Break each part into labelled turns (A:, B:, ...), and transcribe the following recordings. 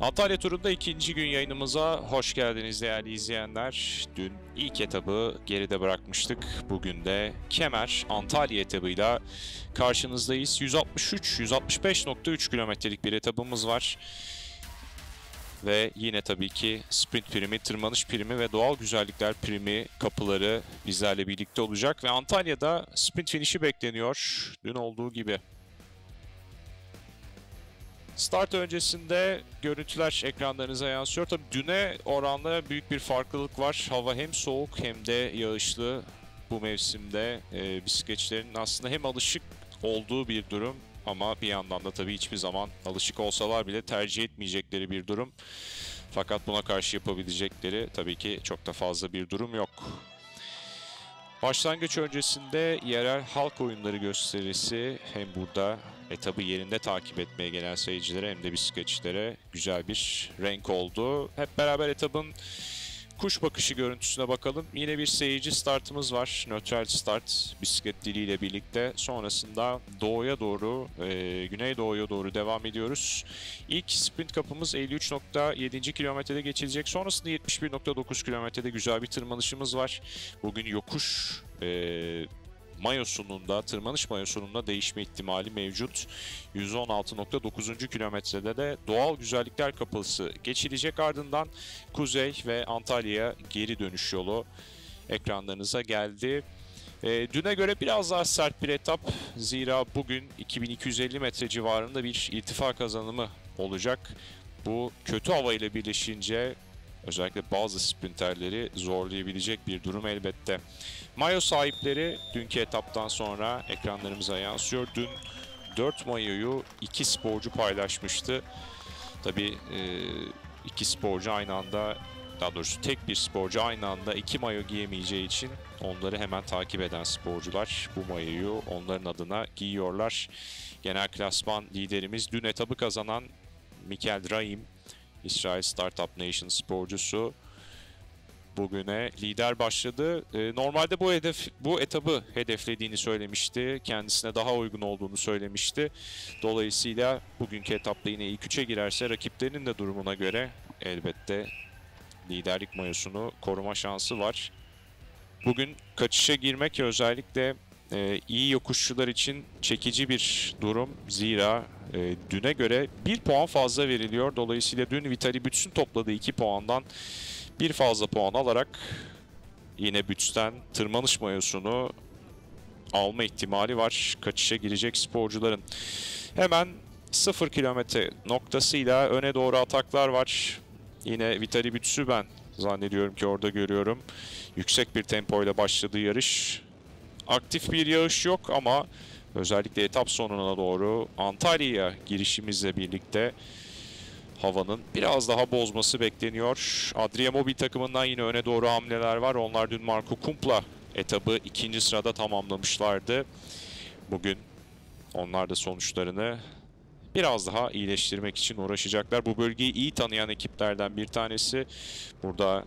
A: Antalya turunda ikinci gün yayınımıza hoş geldiniz değerli izleyenler. Dün ilk etabı geride bırakmıştık. Bugün de Kemer Antalya etabıyla karşınızdayız. 165.3 kilometrelik bir etabımız var. Ve yine tabii ki sprint primi, tırmanış primi ve doğal güzellikler primi kapıları bizlerle birlikte olacak. Ve Antalya'da sprint finişi bekleniyor. Dün olduğu gibi. Start öncesinde görüntüler ekranlarınıza yansıyor. Tabii düne oranla büyük bir farklılık var. Hava hem soğuk hem de yağışlı bu mevsimde. Bisikletçilerin aslında hem alışık olduğu bir durum ama bir yandan da tabii hiçbir zaman alışık olsalar bile tercih etmeyecekleri bir durum. Fakat buna karşı yapabilecekleri tabii ki çok da fazla bir durum yok. Başlangıç öncesinde yerel halk oyunları gösterisi hem burada etabı yerinde takip etmeye gelen seyircilere hem de bisikletçilere güzel bir renk oldu. Hep beraber etabın kuş bakışı görüntüsüne bakalım. Yine bir seyirci startımız var. Nötral start bisiklet diliyle birlikte. Sonrasında doğuya doğru, güneydoğuya doğru devam ediyoruz. İlk sprint kapımız 53.7. kilometrede geçilecek. Sonrasında 71.9 kilometrede güzel bir tırmanışımız var. Bugün yokuş mayosunun da, tırmanış mayosunun da değişme ihtimali mevcut. 116.9. kilometrede de doğal güzellikler kapısı geçilecek. Ardından Kuzey ve Antalya'ya geri dönüş yolu ekranlarınıza geldi. Düne göre biraz daha sert bir etap. Zira bugün 2250 metre civarında bir irtifa kazanımı olacak. Bu kötü hava ile birleşince özellikle bazı sprinterleri zorlayabilecek bir durum elbette. Mayo sahipleri dünkü etaptan sonra ekranlarımıza yansıyor. Dün 4 mayoyu 2 sporcu paylaşmıştı. Tabii iki sporcu aynı anda, daha doğrusu tek bir sporcu aynı anda 2 mayo giyemeyeceği için onları hemen takip eden sporcular bu mayoyu onların adına giyiyorlar. Genel klasman liderimiz dün etabı kazanan Mikel Rahim, İsrail Startup Nation sporcusu, bugüne lider başladı. Normalde bu etabı hedeflediğini söylemişti. Kendisine daha uygun olduğunu söylemişti. Dolayısıyla bugünkü etapta yine ilk üçe girerse rakiplerinin de durumuna göre elbette liderlik mayosunu koruma şansı var. Bugün kaçışa girmek özellikle iyi yokuşçular için çekici bir durum. Zira düne göre 1 puan fazla veriliyor. Dolayısıyla dün Vitaly Büts'ün topladığı 2 puandan bir fazla puan alarak yine Büts'ten tırmanış mayosunu alma ihtimali var kaçışa girecek sporcuların. Hemen 0 kilometre noktasıyla öne doğru ataklar var. Yine Vitaly Büts'ü ben zannediyorum ki orada görüyorum. Yüksek bir tempoyla başladığı yarış. Aktif bir yağış yok ama özellikle etap sonuna doğru Antalya'ya girişimizle birlikte havanın biraz daha bozması bekleniyor. Adria Mobil takımından yine öne doğru hamleler var. Onlar dün Marco Kump'la etabı ikinci sırada tamamlamışlardı. Bugün onlar da sonuçlarını biraz daha iyileştirmek için uğraşacaklar. Bu bölgeyi iyi tanıyan ekiplerden bir tanesi. Burada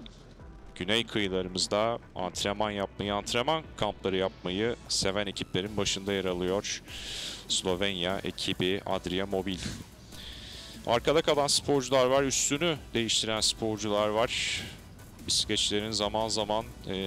A: güney kıyılarımızda antrenman yapmayı, antrenman kampları yapmayı seven ekiplerin başında yer alıyor. Slovenya ekibi Adria Mobil. Arkada kalan sporcular var, üstünü değiştiren sporcular var. Bisikletçilerin zaman zaman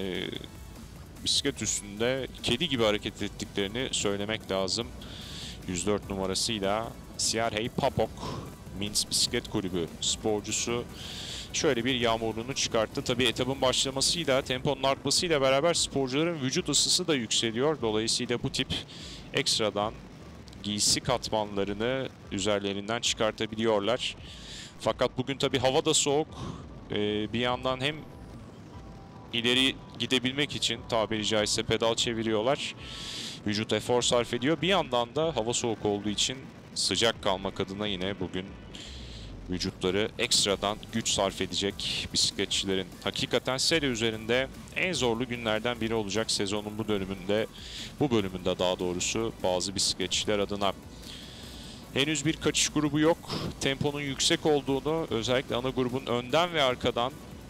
A: bisiklet üstünde kedi gibi hareket ettiklerini söylemek lazım. 104 numarasıyla Sierhei Papok, Minsk Bisiklet Kulübü sporcusu şöyle bir yağmurluğunu çıkarttı. Tabii etabın başlamasıyla, temponun artmasıyla beraber sporcuların vücut ısısı da yükseliyor. Dolayısıyla bu tip ekstradan giysi katmanlarını üzerlerinden çıkartabiliyorlar. Fakat bugün tabii hava da soğuk. Bir yandan hem ileri gidebilmek için tabiri caizse pedal çeviriyorlar. Vücut efor sarf ediyor. Bir yandan da hava soğuk olduğu için sıcak kalmak adına yine bugün vücutları ekstradan güç sarf edecek bisikletçilerin. Hakikaten seri üzerinde en zorlu günlerden biri olacak sezonun bu bölümünde daha doğrusu bazı bisikletçiler adına. Henüz bir kaçış grubu yok. Temponun yüksek olduğunu özellikle ana grubun önden ve arkadan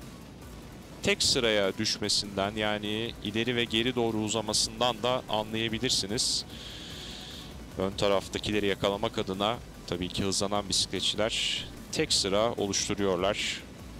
A: tek sıraya düşmesinden, yani ileri ve geri doğru uzamasından da anlayabilirsiniz. Ön taraftakileri yakalamak adına tabii ki hızlanan bisikletçiler tek sıra oluşturuyorlar.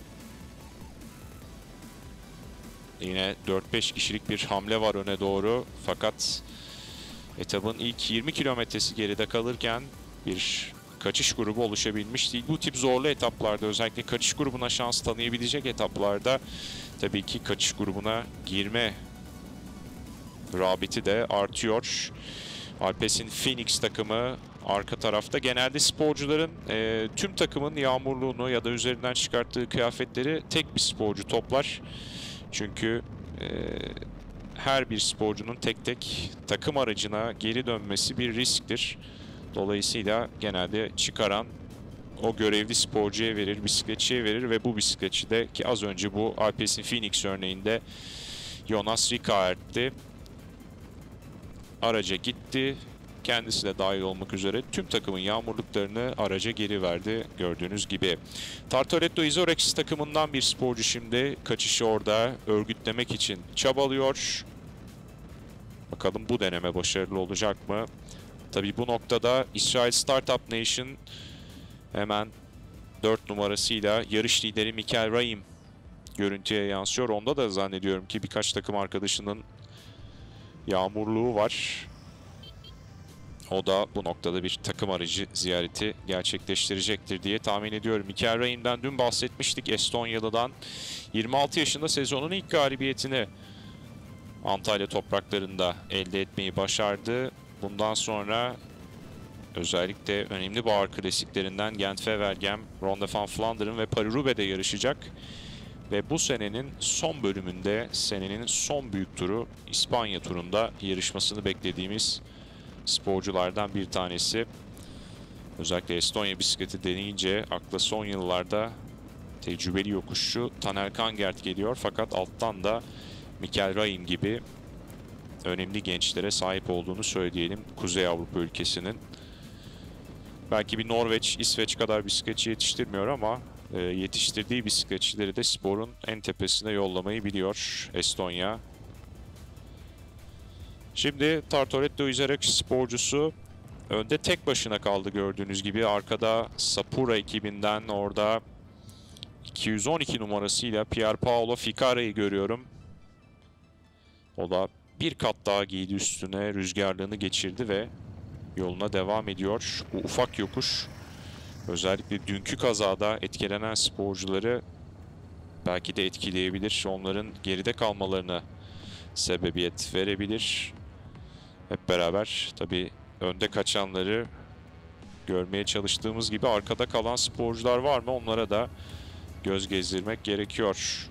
A: Yine 4-5 kişilik bir hamle var öne doğru. Fakat etabın ilk 20 kilometresi geride kalırken bir kaçış grubu oluşabilmiş değil. Bu tip zorlu etaplarda, özellikle kaçış grubuna şans tanıyabilecek etaplarda tabii ki kaçış grubuna girme rağbeti de artıyor. Alpecin Phoenix takımı arka tarafta. Genelde sporcuların tüm takımın yağmurluğunu ya da üzerinden çıkarttığı kıyafetleri tek bir sporcu toplar. Çünkü her bir sporcunun tek tek takım aracına geri dönmesi bir risktir. Dolayısıyla genelde çıkaran o görevli sporcuya verir, bisikletçiye verir ve bu bisikletçi de, ki az önce bu Alpecin Phoenix örneğinde Jonas Rickaert'ti, araca gitti. Kendisi de dahil olmak üzere tüm takımın yağmurluklarını araca geri verdi gördüğünüz gibi. Tartoletto Isorex takımından bir sporcu şimdi kaçışı orada örgütlemek için çabalıyor. Bakalım bu deneme başarılı olacak mı? Tabii bu noktada İsrail Startup Nation hemen 4 numarasıyla yarış lideri Mikel Rahim görüntüye yansıyor. Onda da zannediyorum ki birkaç takım arkadaşının yağmurluğu var. O da bu noktada bir takım aracı ziyareti gerçekleştirecektir diye tahmin ediyorum. Mikel Rahim'den dün bahsetmiştik. Estonyalı'dan 26 yaşında sezonun ilk galibiyetini Antalya topraklarında elde etmeyi başardı. Bundan sonra özellikle önemli bağır klasiklerinden Gent-Wevelgem, Ronde van Vlaanderen ve Paris-Roubaix'de yarışacak. Ve bu senenin son bölümünde, senenin son büyük turu İspanya turunda yarışmasını beklediğimiz sporculardan bir tanesi. Özellikle Estonya bisikleti deneyince akla son yıllarda tecrübeli yokuşçu Taner Kangert geliyor. Fakat alttan da Mikel Rahim gibi önemli gençlere sahip olduğunu söyleyelim Kuzey Avrupa ülkesinin. Belki bir Norveç, İsveç kadar bisikletçi yetiştirmiyor ama yetiştirdiği bisikletçileri de sporun en tepesine yollamayı biliyor Estonya. Şimdi Tartoletto Isorex sporcusu önde tek başına kaldı gördüğünüz gibi. Arkada Sapura ekibinden orada 212 numarasıyla Pier Paolo Ficara'yı görüyorum. O da bir kat daha giydi üstüne, rüzgarlığını geçirdi ve yoluna devam ediyor. Bu ufak yokuş özellikle dünkü kazada etkilenen sporcuları belki de etkileyebilir. Onların geride kalmalarına sebebiyet verebilir. Hep beraber tabii önde kaçanları görmeye çalıştığımız gibi arkada kalan sporcular var mı? Onlara da göz gezdirmek gerekiyor.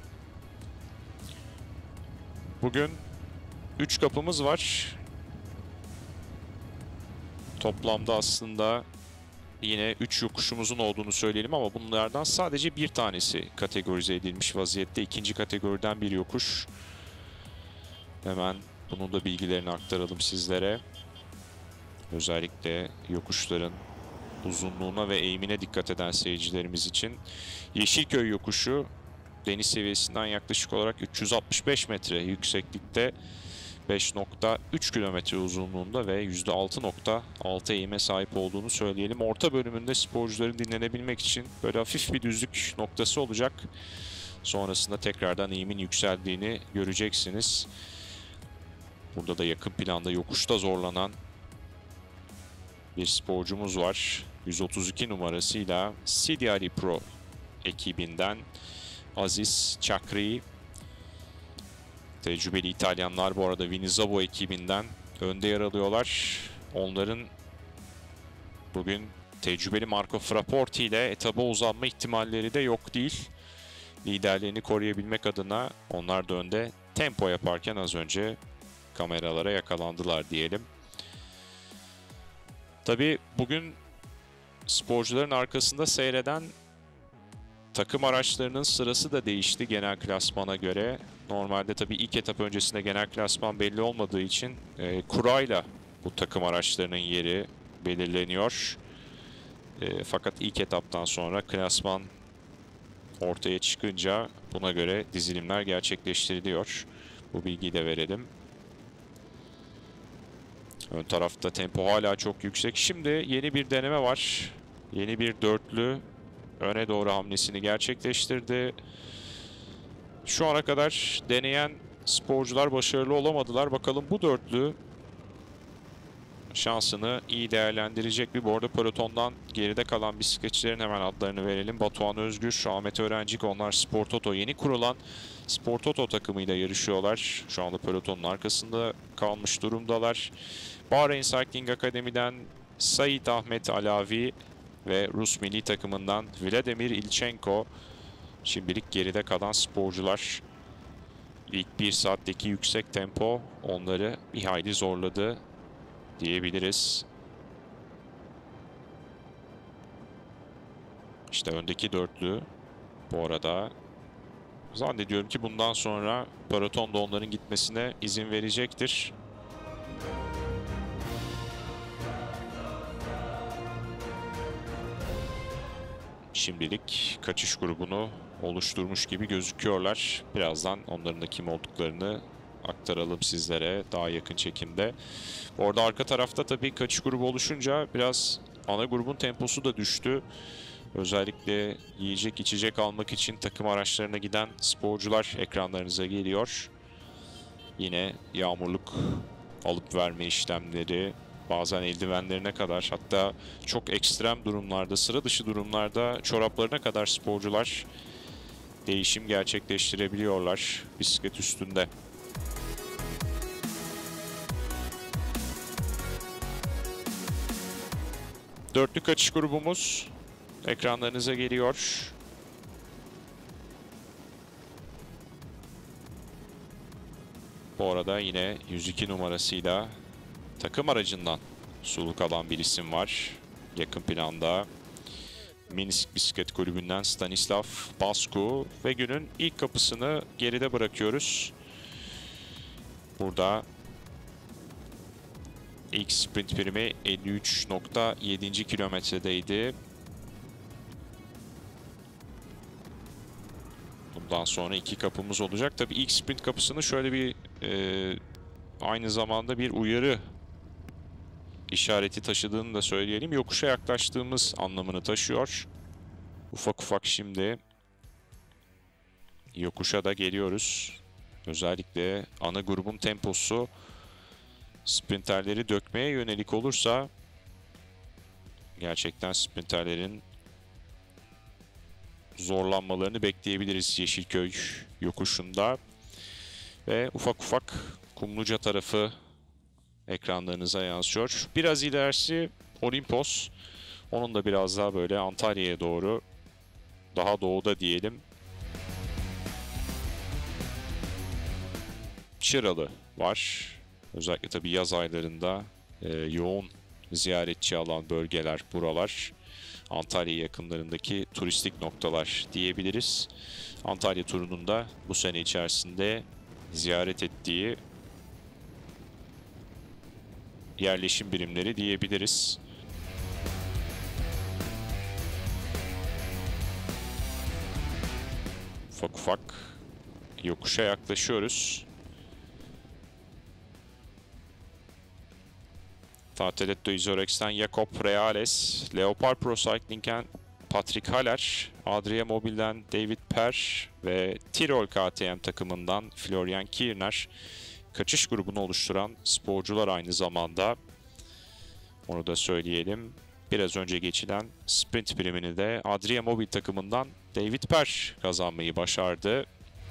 A: Bugün 3 kapımız var. Toplamda aslında yine 3 yokuşumuzun olduğunu söyleyelim ama bunlardan sadece bir tanesi kategorize edilmiş vaziyette. İkinci kategoriden bir yokuş. Hemen bunun da bilgilerini aktaralım sizlere. Özellikle yokuşların uzunluğuna ve eğimine dikkat eden seyircilerimiz için. Yeşilköy yokuşu deniz seviyesinden yaklaşık olarak 365 metre yükseklikte, 5.3 kilometre uzunluğunda ve %6.6 eğime sahip olduğunu söyleyelim. Orta bölümünde sporcuların dinlenebilmek için böyle hafif bir düzlük noktası olacak. Sonrasında tekrardan eğimin yükseldiğini göreceksiniz. Burada da yakın planda yokuşta zorlanan bir sporcumuz var. 132 numarasıyla Sidi Ali Pro ekibinden Aziz Çakri. Tecrübeli İtalyanlar bu arada Vinizabo ekibinden önde yer alıyorlar. Onların bugün tecrübeli Marco Frapporti ile etaba uzanma ihtimalleri de yok değil. Liderliğini koruyabilmek adına onlar da önde tempo yaparken az önce kameralara yakalandılar diyelim. Tabii bugün sporcuların arkasında seyreden takım araçlarının sırası da değişti genel klasmana göre. Normalde tabii ilk etap öncesinde genel klasman belli olmadığı için kurayla bu takım araçlarının yeri belirleniyor. Fakat ilk etaptan sonra klasman ortaya çıkınca buna göre dizilimler gerçekleştiriliyor. Bu bilgiyi de verelim. Ön tarafta tempo hala çok yüksek. Şimdi yeni bir deneme var. Yeni bir dörtlü öne doğru hamlesini gerçekleştirdi. Şu ana kadar deneyen sporcular başarılı olamadılar. Bakalım bu dörtlü şansını iyi değerlendirecek mi? Bu arada pelotondan geride kalan bisikletçilerin hemen adlarını verelim. Batuhan Özgür, Ahmet Öğrencik, onlar Spor Toto. Yeni kurulan Spor Toto takımıyla yarışıyorlar. Şu anda pelotonun arkasında kalmış durumdalar. Bahrain Cycling Akademi'den Sait Ahmet Alavi ve Rus milli takımından Vladimir İlchenko şimdilik geride kalan sporcular. İlk 1 saatteki yüksek tempo onları bir hayli zorladı diyebiliriz. İşte öndeki dörtlü bu arada. Zannediyorum ki bundan sonra peloton da onların gitmesine izin verecektir. Şimdilik kaçış grubunu oluşturmuş gibi gözüküyorlar. Birazdan onların da kim olduklarını aktaralım sizlere daha yakın çekimde. Orada arka tarafta tabii kaçış grubu oluşunca biraz ana grubun temposu da düştü. Özellikle yiyecek içecek almak için takım araçlarına giden sporcular ekranlarınıza geliyor. Yine yağmurluk alıp verme işlemleri, bazen eldivenlerine kadar, hatta çok ekstrem durumlarda, sıra dışı durumlarda çoraplarına kadar sporcular değişim gerçekleştirebiliyorlar bisiklet üstünde. Dörtlü kaçış grubumuz ekranlarınıza geliyor. Bu arada yine 102 numarasıyla takım aracından suluk alan bir isim var. Yakın planda Minsk Bisiklet Kulübü'nden Stanislav Basku ve günün ilk kapısını geride bırakıyoruz. Burada ilk sprint primi 53.7. kilometredeydi. Bundan sonra iki kapımız olacak. Tabii ilk sprint kapısını şöyle bir aynı zamanda bir uyarı işareti taşıdığını da söyleyelim. Yokuşa yaklaştığımız anlamını taşıyor. Ufak ufak şimdi yokuşa da geliyoruz. Özellikle ana grubun temposu sprinterleri dökmeye yönelik olursa gerçekten sprinterlerin zorlanmalarını bekleyebiliriz Yeşilköy yokuşunda. Ve ufak ufak Kumluca tarafı ekranlarınıza yansıyor. Biraz ilerisi Olimpos. Onun da biraz daha böyle Antalya'ya doğru, daha doğuda diyelim. Çıralı var. Özellikle tabii yaz aylarında yoğun ziyaretçi alan bölgeler buralar. Antalya yakınlarındaki turistik noktalar diyebiliriz. Antalya turunun da bu sene içerisinde ziyaret ettiği yerleşim birimleri diyebiliriz. Ufak ufak yokuşa yaklaşıyoruz. Tarteletto Izorex'ten Jakob Reales, Leopard Pro Cycling'den Patrick Haller, Adria Mobil'den David Per ve Tirol KTM takımından Florian Kirner kaçış grubunu oluşturan sporcular aynı zamanda. Onu da söyleyelim. Biraz önce geçilen sprint primini de Adria Mobil takımından David Per kazanmayı başardı.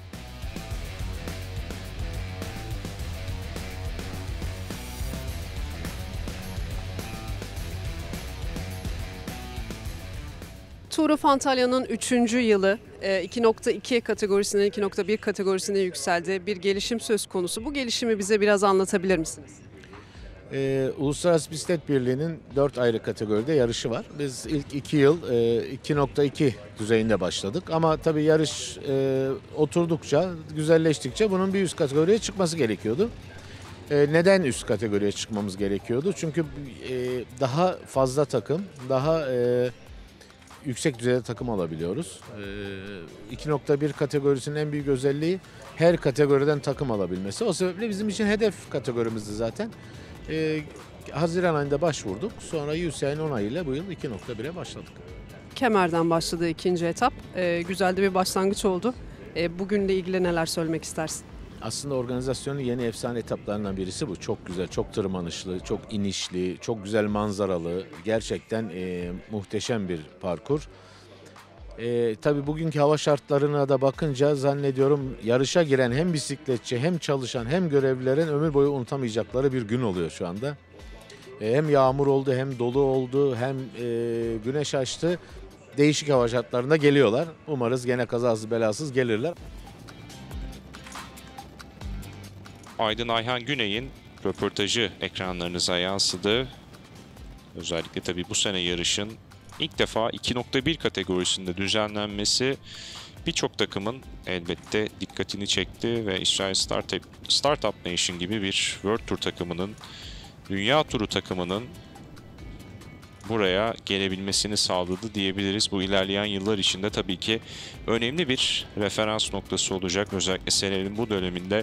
B: Tour of Antalya'nın 3. yılı 2.2 kategorisinden 2.1 kategorisine yükseldi. Bir gelişim söz konusu. Bu gelişimi bize biraz anlatabilir misiniz?
C: Uluslararası Bisiklet Birliği'nin 4 ayrı kategoride yarışı var. Biz ilk 2 yıl 2.2 düzeyinde başladık. Ama tabii yarış oturdukça, güzelleştikçe bunun bir üst kategoriye çıkması gerekiyordu. Neden üst kategoriye çıkmamız gerekiyordu? Çünkü daha fazla takım, daha yüksek düzeyde takım alabiliyoruz. 2.1 kategorisinin en büyük özelliği her kategoriden takım alabilmesi. O sebeple bizim için hedef kategorimizdi zaten. Haziran ayında başvurduk. Sonra UCI'nin onayıyla bu yıl 2.1'e başladık.
B: Kemer'den başladı ikinci etap. Güzel de bir başlangıç oldu. Bugünle ilgili neler söylemek istersin?
C: Aslında organizasyonun yeni efsane etaplarından birisi bu. Çok güzel, çok tırmanışlı, çok inişli, çok güzel manzaralı. Gerçekten muhteşem bir parkur. Tabii bugünkü hava şartlarına da bakınca zannediyorum yarışa giren hem bisikletçi hem çalışan hem görevlilerin ömür boyu unutamayacakları bir gün oluyor şu anda. Hem yağmur oldu hem dolu oldu hem güneş açtı. Değişik hava şartlarında geliyorlar. Umarız gene kazasız belasız gelirler.
A: Aydın Ayhan Güney'in röportajı ekranlarınıza yansıdı. Özellikle tabii bu sene yarışın ilk defa 2.1 kategorisinde düzenlenmesi birçok takımın elbette dikkatini çekti ve İsrail Startup Nation gibi bir World Tour takımının, Dünya Turu takımının buraya gelebilmesini sağladı diyebiliriz. Bu ilerleyen yıllar içinde tabii ki önemli bir referans noktası olacak. Özellikle senenin bu döneminde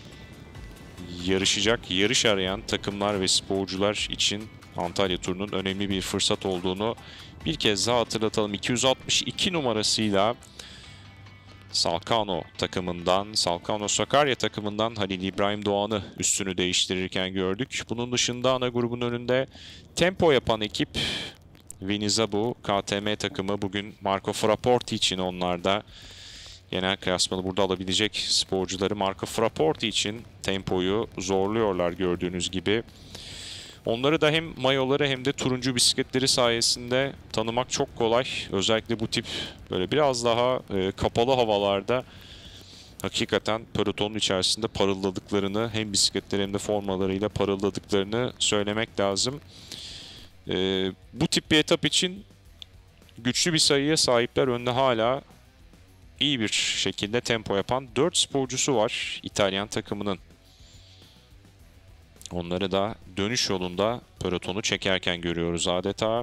A: yarış arayan takımlar ve sporcular için Antalya turunun önemli bir fırsat olduğunu bir kez daha hatırlatalım. 262 numarasıyla Salkano Sakarya takımından Halil İbrahim Doğan'ı üstünü değiştirirken gördük. Bunun dışında ana grubun önünde tempo yapan ekip Vinizabu KTM takımı bugün Marco Frapporti için onlarda genel klasmanı burada alabilecek sporcuları Marco Frapporti için tempoyu zorluyorlar gördüğünüz gibi. Onları da hem mayoları hem de turuncu bisikletleri sayesinde tanımak çok kolay. Özellikle bu tip böyle biraz daha kapalı havalarda hakikaten pelotonun içerisinde parıldadıklarını, hem bisikletleri hem de formalarıyla parıldadıklarını söylemek lazım. Bu tip bir etap için güçlü bir sayıya sahipler. Önde hala iyi bir şekilde tempo yapan 4 sporcusu var İtalyan takımının. Onları da dönüş yolunda pelotonu çekerken görüyoruz adeta.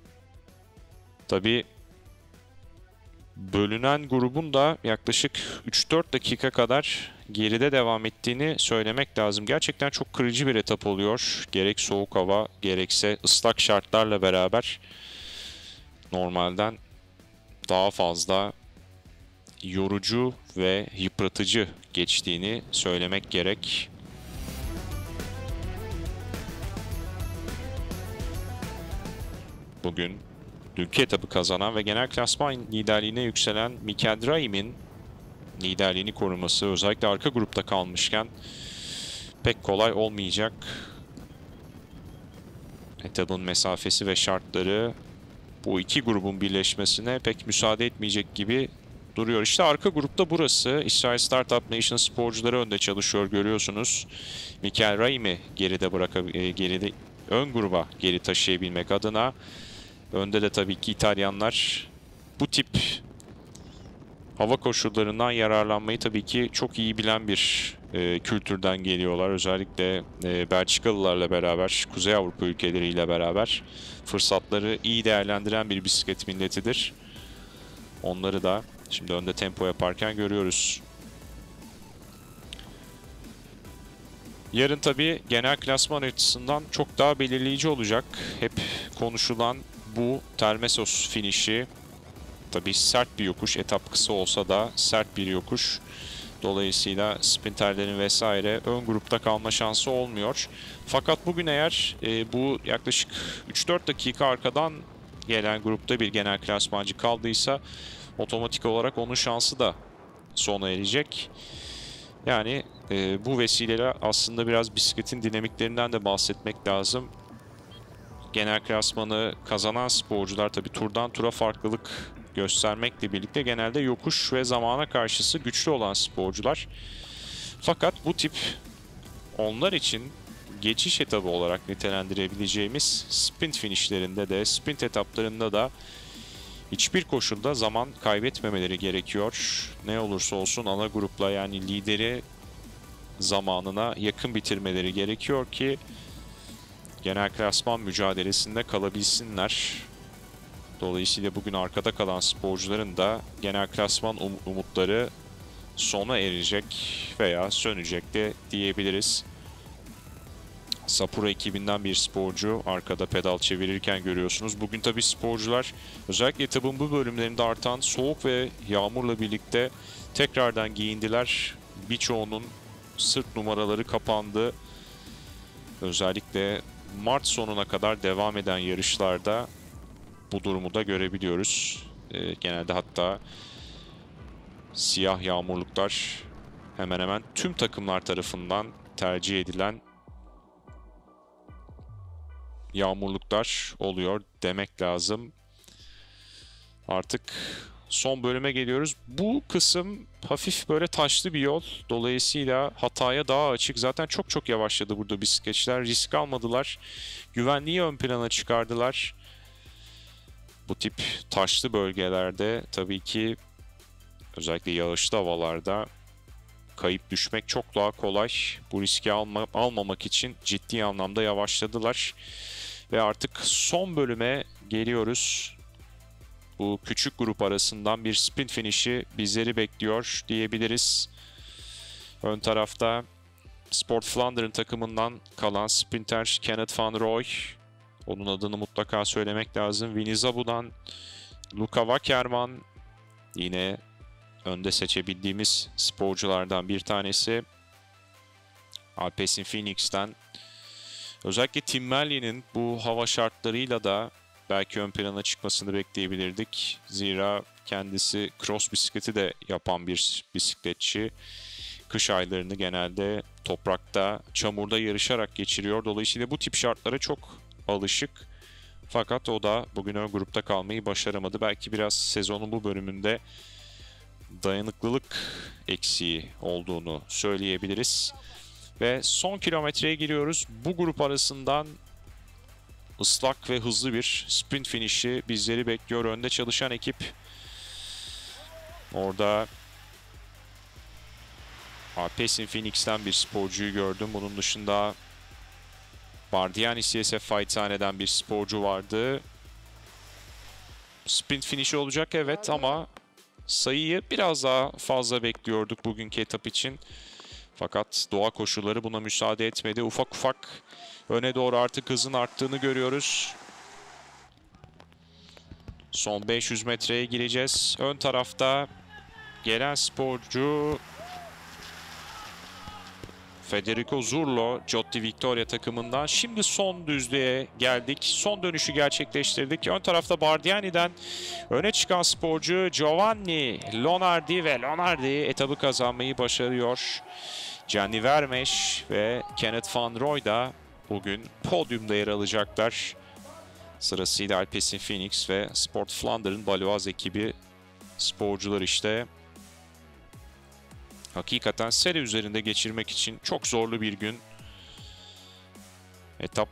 A: Tabii bölünen grubun da yaklaşık 3-4 dakika kadar geride devam ettiğini söylemek lazım. Gerçekten çok kırıcı bir etap oluyor. Gerek soğuk hava gerekse ıslak şartlarla beraber normalden daha fazla yorucu ve yıpratıcı geçtiğini söylemek gerek. Bugün dünkü etabı kazanan ve genel klasman liderliğine yükselen Mikel Draim'in liderliğini koruması özellikle arka grupta kalmışken pek kolay olmayacak. Etabın mesafesi ve şartları bu iki grubun birleşmesine pek müsaade etmeyecek gibi duruyor. İşte arka grupta burası. İsrail Startup Nation sporcuları önde çalışıyor görüyorsunuz. Mikel Draim'i geride ön gruba geri taşıyabilmek adına. Önde de tabii ki İtalyanlar bu tip hava koşullarından yararlanmayı tabii ki çok iyi bilen bir kültürden geliyorlar. Özellikle Belçikalılarla beraber, Kuzey Avrupa ülkeleriyle beraber fırsatları iyi değerlendiren bir bisiklet milletidir. Onları da şimdi önde tempo yaparken görüyoruz. Yarın tabii genel klasman açısından çok daha belirleyici olacak. Hep konuşulan bu Termessos finişi. Tabii sert bir yokuş. Etap kısa olsa da sert bir yokuş. Dolayısıyla sprinterlerin vesaire ön grupta kalma şansı olmuyor. Fakat bugün eğer bu yaklaşık 3-4 dakika arkadan gelen grupta bir genel klasmancı kaldıysa otomatik olarak onun şansı da sona erecek. Yani bu vesileyle aslında biraz bisikletin dinamiklerinden de bahsetmek lazım. Genel klasmanı kazanan sporcular tabii turdan tura farklılık göstermekle birlikte genelde yokuş ve zamana karşısı güçlü olan sporcular. Fakat bu tip onlar için geçiş etabı olarak nitelendirebileceğimiz sprint finişlerinde de sprint etaplarında da hiçbir koşulda zaman kaybetmemeleri gerekiyor. Ne olursa olsun ana grupla yani lideri zamanına yakın bitirmeleri gerekiyor ki genel klasman mücadelesinde kalabilsinler. Dolayısıyla bugün arkada kalan sporcuların da genel klasman umutları sona erecek veya sönecek de diyebiliriz. Sapura ekibinden bir sporcu arkada pedal çevirirken görüyorsunuz. Bugün tabii sporcular özellikle etabın bu bölümlerinde artan soğuk ve yağmurla birlikte tekrardan giyindiler. Birçoğunun sırt numaraları kapandı. Özellikle Mart sonuna kadar devam eden yarışlarda bu durumu da görebiliyoruz. Genelde hatta siyah yağmurluklar hemen hemen tüm takımlar tarafından tercih edilen yağmurluklar oluyor demek lazım. Artık son bölüme geliyoruz. Bu kısım hafif böyle taşlı bir yol. Dolayısıyla hataya daha açık. Zaten çok yavaşladı burada bisikletçiler. Risk almadılar. Güvenliği ön plana çıkardılar. Bu tip taşlı bölgelerde tabii ki özellikle yağışlı havalarda kayıp düşmek çok daha kolay. Bu riski almamak için ciddi anlamda yavaşladılar. Ve artık son bölüme geliyoruz. Bu küçük grup arasından bir sprint finişi bizleri bekliyor diyebiliriz. Ön tarafta Sport Vlaanderen takımından kalan sprinter Kenneth van Rooij. Onun adını mutlaka söylemek lazım. Winnie Zabu'dan Luca Wackerman yine önde seçebildiğimiz sporculardan bir tanesi. Alpecin Phoenix'ten özellikle Tim Merlien'in bu hava şartlarıyla da belki ön plana çıkmasını bekleyebilirdik. Zira kendisi cross bisikleti de yapan bir bisikletçi. Kış aylarını genelde toprakta, çamurda yarışarak geçiriyor. Dolayısıyla bu tip şartlara çok alışık. Fakat o da bugün ön grupta kalmayı başaramadı. Belki biraz sezonun bu bölümünde dayanıklılık eksiği olduğunu söyleyebiliriz. Ve son kilometreye giriyoruz. Bu grup arasından ıslak ve hızlı bir sprint finişi bizleri bekliyor. Önde çalışan ekip. Orada Alpecin Phoenix'ten bir sporcuyu gördüm. Bunun dışında Bardiani CSF Fighthane'den bir sporcu vardı. Sprint finişi olacak evet ama sayıyı biraz daha fazla bekliyorduk bugünkü etap için. Fakat doğa koşulları buna müsaade etmedi. Ufak ufak öne doğru artık hızın arttığını görüyoruz. Son 500 metreye gireceğiz. Ön tarafta gelen sporcu Federico Zurlo, Giotti Victoria takımından. Şimdi son düzlüğe geldik. Son dönüşü gerçekleştirdik. Ön tarafta Bardiani'den öne çıkan sporcu Giovanni Lonardi ve Lonardi etabı kazanmayı başarıyor. Gianni Vermees ve Kenneth van Rooij da bugün podyumda yer alacaklar. Sırasıyla Alpecin Phoenix ve Sport Vlaanderen Baloise ekibi sporcular işte. Hakikaten seri üzerinde geçirmek için çok zorlu bir gün. Etap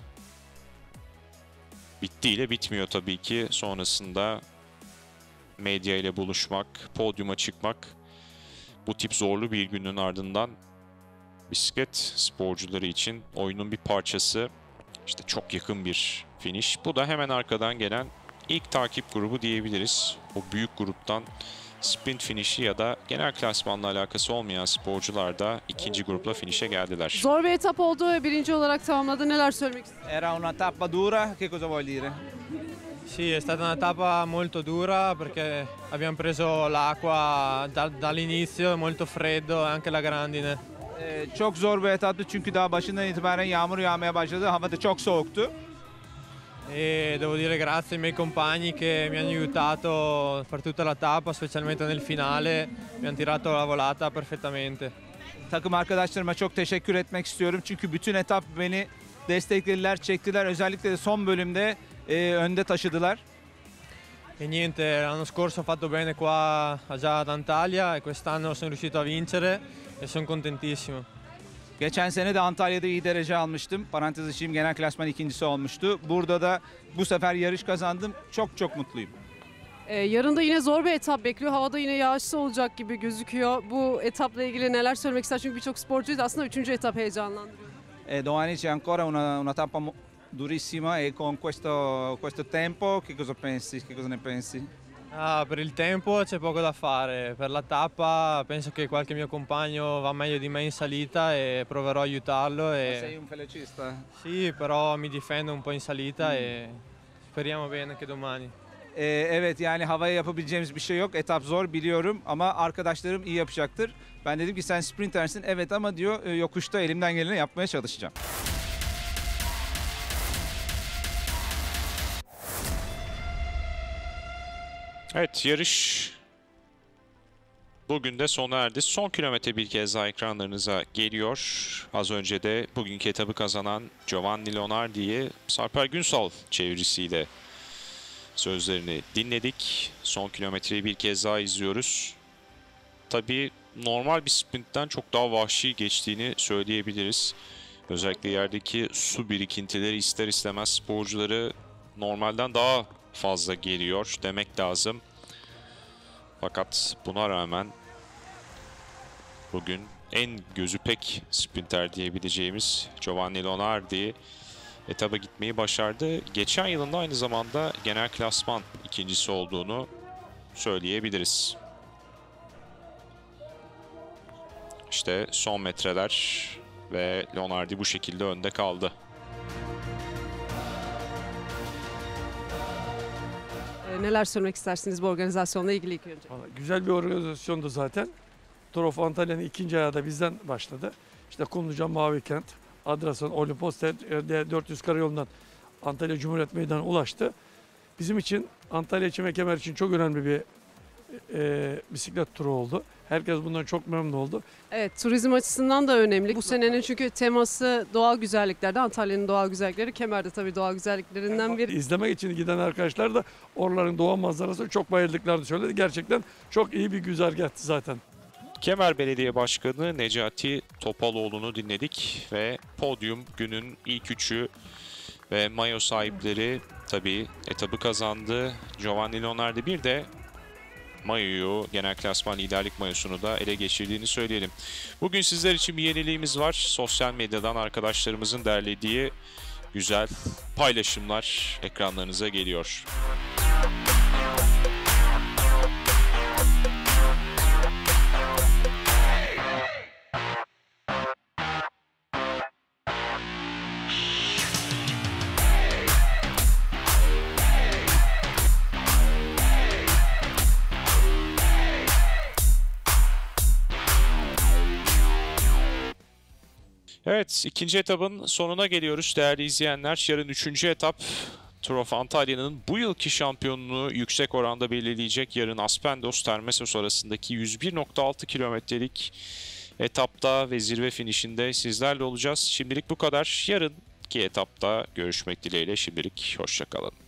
A: bittiğiyle bitmiyor tabii ki. Sonrasında medya ile buluşmak, podyuma çıkmak bu tip zorlu bir günün ardından bisiklet sporcuları için oyunun bir parçası. İşte çok yakın bir finish. Bu da hemen arkadan gelen ilk takip grubu diyebiliriz. O büyük gruptan sprint finişi ya da genel klasmanla alakası olmayan sporcular da ikinci grupla finişe geldiler.
B: Zor bir etap oldu ve birinci olarak tamamladı. Neler söylemek istiyorsunuz?
D: Era una tappa dura, che cosa vuol dire?
E: Sì, è stata una tappa molto dura perché abbiamo preso l'acqua dall'inizio, molto freddo e anche la grandine.
D: Çok zor bir etaptı çünkü daha başından itibaren yağmur yağmaya başladı. Hava da çok soğuktu.
E: E devo dire grazie ai miei compagni che mi hanno aiutato per tutta la tappa, specialmente nel finale, mi hanno tirato la volata perfettamente.
D: Takım arkadaşlarıma çok teşekkür etmek istiyorum. Çünkü bütün etap beni desteklediler, çektiler. Özellikle de son bölümde önde taşıdılar.
E: E niente, l'anno scorso ho fatto bene qua già ad Antalya e quest'anno sono riuscito a vincere e sono contentissimo.
D: Geçen sene de Antalya'da iyi derece almıştım. Parantez açayım, genel klasman ikincisi olmuştu. Burada da bu sefer yarış kazandım. Çok mutluyum.
B: Yarın da yine zor bir etap bekliyor. Havada yine yağışlı olacak gibi gözüküyor. Bu etapla ilgili neler söylemek ister? Çünkü birçok sporcuyu da aslında 3. etap heyecanlandırıyor.
D: Domani c'è ancora una tappa durissima e con questo tempo che cosa pensi? Che cosa ne pensi?
E: Per il tempo c'è poco da fare, per la tappa penso che qualche mio compagno va meglio di me in salita e proverò a aiutarlo.
D: Sei un velocista.
E: Sì, però mi difendo un po' in salita e speriamo bene che domani.
D: Evet, yani havaya yapabileceğimiz bir şey yok. Etap zor biliyorum ama arkadaşlarım iyi yapacaktır. Ben dedim ki sen sprintersin, evet ama diyor yokuşta elimden geleni yapmaya çalışacağım.
A: Evet, yarış bugün de sona erdi. Son kilometre bir kez daha ekranlarınıza geliyor. Az önce de bugünkü etabı kazanan Giovanni Leonardi'yi Sarper Günsal çevirisiyle sözlerini dinledik. Son kilometreyi bir kez daha izliyoruz. Tabii normal bir sprintten çok daha vahşi geçtiğini söyleyebiliriz. Özellikle yerdeki su birikintileri ister istemez sporcuları normalden daha fazla geriyor demek lazım. Fakat buna rağmen bugün en gözü pek sprinter diyebileceğimiz Giovanni Leonardi etaba gitmeyi başardı. Geçen yılında aynı zamanda genel klasman ikincisi olduğunu söyleyebiliriz. İşte son metreler ve Leonardi bu şekilde önde kaldı.
B: Neler söylemek istersiniz bu organizasyonla ilgili ilk önce?
F: Vallahi güzel bir organizasyondu zaten. Tour of Antalya'nın ikinci ayağı da bizden başladı. İşte Kumluca Mavikent, Adrasan, Olimpos, 400 karayolundan Antalya Cumhuriyet Meydanı'na ulaştı. Bizim için, Antalya için ve Kemer için çok önemli bir bisiklet turu oldu. Herkes bundan çok memnun oldu.
B: Evet, turizm açısından da önemli. Bu senenin çünkü teması doğal güzelliklerde. Antalya'nın doğal güzellikleri, Kemer'de tabii doğal güzelliklerinden biri.
F: İzlemek için giden arkadaşlar da oraların doğa manzarasını çok bayıldıklarını söyledi. Gerçekten çok iyi bir güzergahtı zaten.
A: Kemer Belediye Başkanı Necati Topaloğlu'nu dinledik ve podyum günün ilk üçü ve mayo sahipleri tabii etabı kazandı. Giovanni Leonardi bir de mayoyu, genel klasman liderlik mayosunu da ele geçirdiğini söyleyelim. Bugün sizler için bir yeniliğimiz var. Sosyal medyadan arkadaşlarımızın derlediği güzel paylaşımlar ekranlarınıza geliyor. Evet, ikinci etapın sonuna geliyoruz değerli izleyenler. Yarın üçüncü etap Tour of Antalya'nın bu yılki şampiyonluğu yüksek oranda belirleyecek. Yarın Aspendos-Termessos arasındaki 101.6 kilometrelik etapta ve zirve finişinde sizlerle olacağız. Şimdilik bu kadar. Yarınki etapta görüşmek dileğiyle. Şimdilik hoşça kalın.